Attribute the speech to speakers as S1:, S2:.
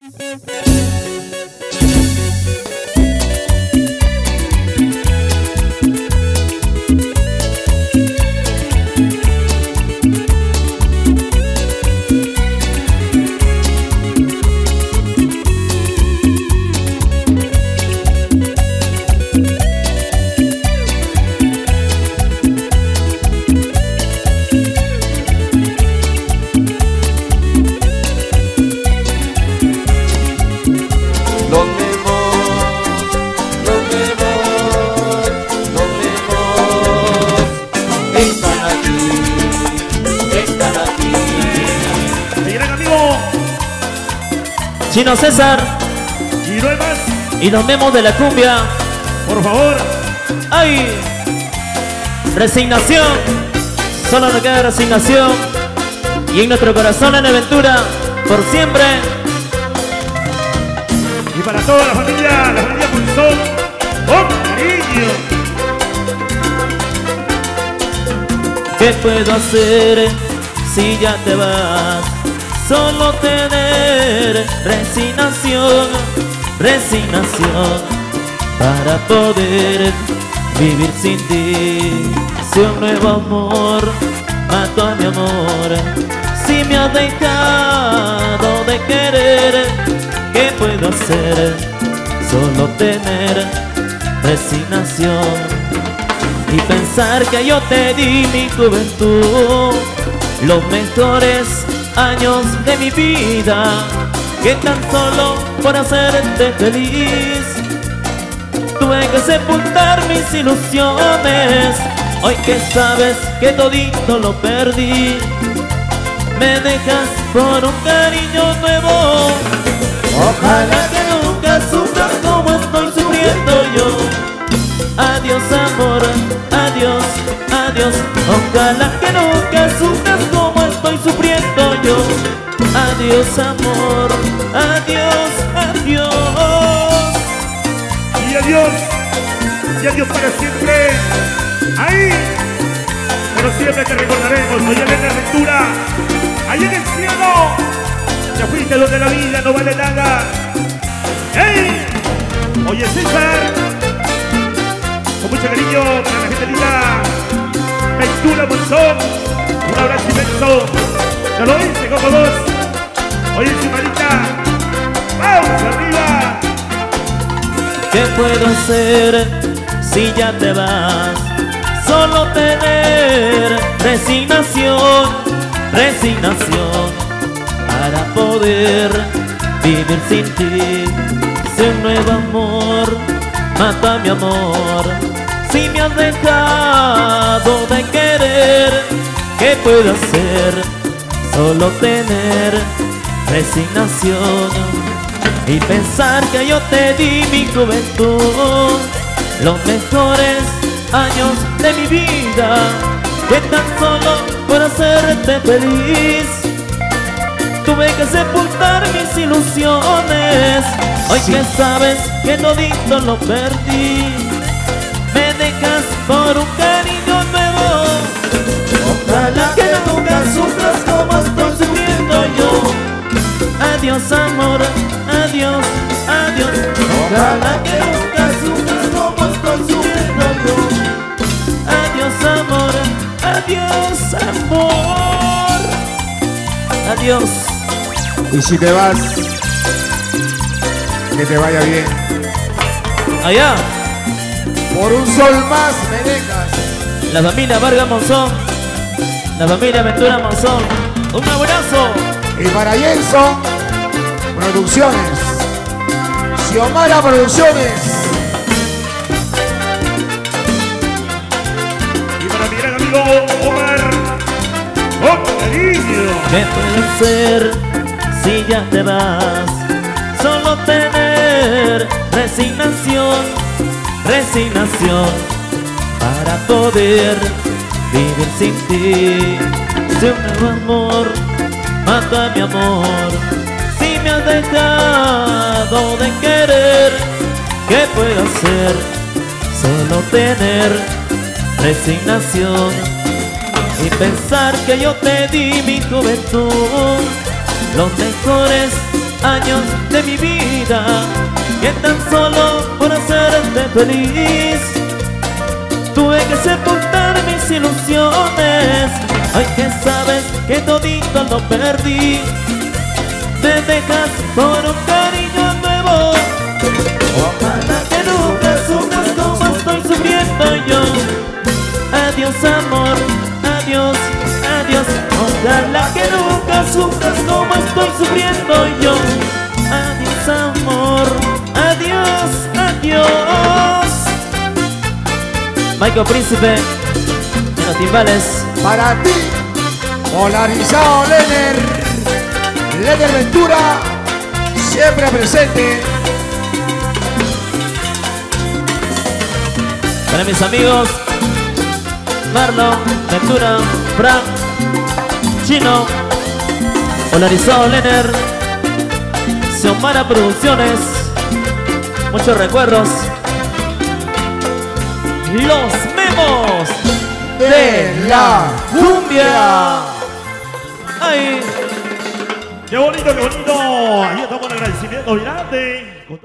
S1: Chino César
S2: y no hay más.
S1: Y los memos de la cumbia.
S2: Por favor.
S1: ¡Ay! Resignación. Solo nos queda resignación. Y en nuestro corazón en aventura por siempre.
S2: Y para toda la familia Monzón. ¡Oh, cariño!
S1: ¿Qué puedo hacer si ya te vas? Solo tener resignación, resignación para poder vivir sin ti. Si un nuevo amor mató a mi amor, si me has dejado de querer, ¿qué puedo hacer? Solo tener resignación y pensar que yo te di mi juventud, los mejores años de mi vida, que tan solo por hacerte feliz tuve que sepultar mis ilusiones. Hoy que sabes que todito lo perdí, me dejas por un cariño nuevo. Ojalá que nunca sufras como estoy sufriendo yo. Adiós amor, adiós, adiós. Ojalá que nunca sufras como estoy sufriendo yo. Adiós amor, adiós, adiós.
S2: Y adiós para siempre. Ahí, pero siempre te recordaremos. Allá en la aventura, allá en el cielo. Ya fuiste donde la vida no vale nada. ¡Hey! Oye César, con mucho cariño para la gente linda Ventura Monzón, un abrazo inmenso. Ya lo hice como vos. Oye Chimarita, vamos arriba.
S1: ¿Qué puedo hacer si ya te vas? Solo tener resignación, resignación para poder vivir sin ti. Si un nuevo amor mata mi amor, si me has dejado de querer, ¿qué puedo hacer? Solo tener resignación y pensar que yo te di mi juventud, los mejores años de mi vida, que tan solo por hacerte feliz tuve que sepultar mis ilusiones. Hoy que sabes que todito lo perdí, me dejas por un cariño nuevo. Ojalá que nunca sufras como estoy sufriendo yo. Adiós amor, adiós, adiós. Ojalá que nunca sufras como estoy sufriendo yo. Adiós amor, adiós amor, adiós.
S3: Y si te vas, que te vaya bien.
S1: Allá,
S3: por un sol más me dejas.
S1: la familia Vargas Monzón, la familia Ventura Monzón. Un abrazo.
S3: Y para Jenson Producciones, Xiomara Producciones.
S2: Y para mi gran amigo Omar. ¡Oh, cariño!
S1: ¿Qué puedo hacer si ya te vas? Solo tener resignación, resignación para poder vivir sin ti. Si un nuevo amor mata mi amor, si me has dejado de querer, ¿qué puedo hacer? Solo tener resignación y pensar que yo te di mi juventud, los mejores años de mi vida, que tan solo por hacerte feliz tuve que sepultar mis ilusiones. Ay, que sabes que todito lo perdí, me dejas por un cariño nuevo. Ojalá que nunca sufras como estoy sufriendo yo. Adiós amor, adiós, adiós. Ojalá que nunca sufras como estoy sufriendo yo. Adiós amor, adiós, adiós. Michael Príncipe en los timbales.
S3: Para ti, polarizado Lener Ventura, siempre presente.
S1: Para mis amigos Marlon, Ventura, Frank, Chino, Polarizado Lener, Xiomara Producciones, muchos recuerdos. Los Memos de la Cumbia. Ay.
S2: ¡Qué bonito, qué bonito! Ahí estamos en agradecimiento grande.